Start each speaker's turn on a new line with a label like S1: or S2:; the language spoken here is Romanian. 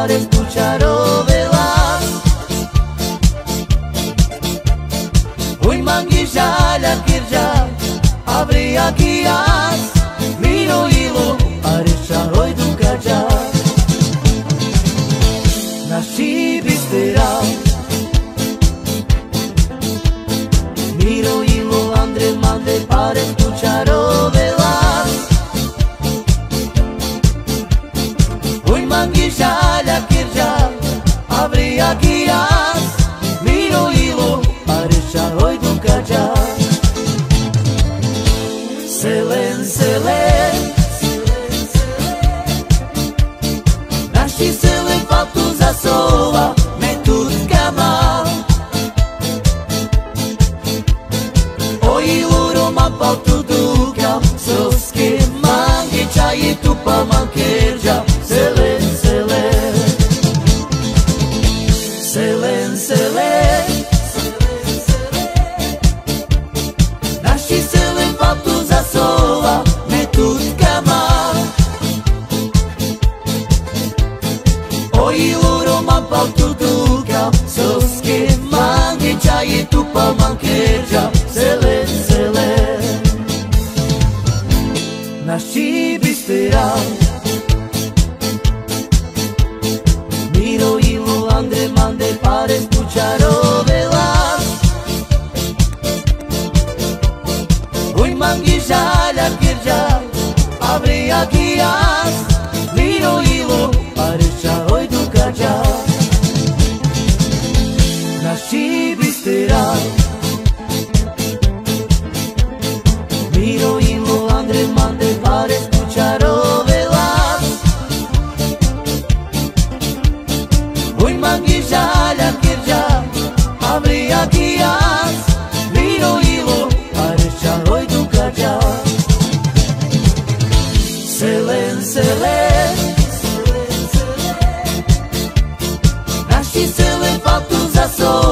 S1: pare escucharovelas. Hoy manguijala kirja abria kias miro ilo aresha hoy dukaja nashi bistera miro ilo andre mande pare escucharovelas. Hoy manguijala kirja abria kias miro ilo aresha hoy dukaja. Selen, selen, naši selen fatu za sova, me tutkama. Oi luroma fatu duka, soske mangi čaji tupa mankerja. Selen, selen, selen, selen, naši selen fatu za sova, me tutkama. Oi luroma fatu duka, soske mangi čaji tupa mankerja. Selen, selen, naši bistera miro ilo andre mande pare escucharovelas. Hoy manguijala kirja abria kias miro ilo aresha hoy dukaja naši bistera miro ilo andre mande pare escucharovelas. Hoy manguijala kirja abria kias miro ilo aresha hoy dukaja. Selen, selen, naši selen fatu za sova.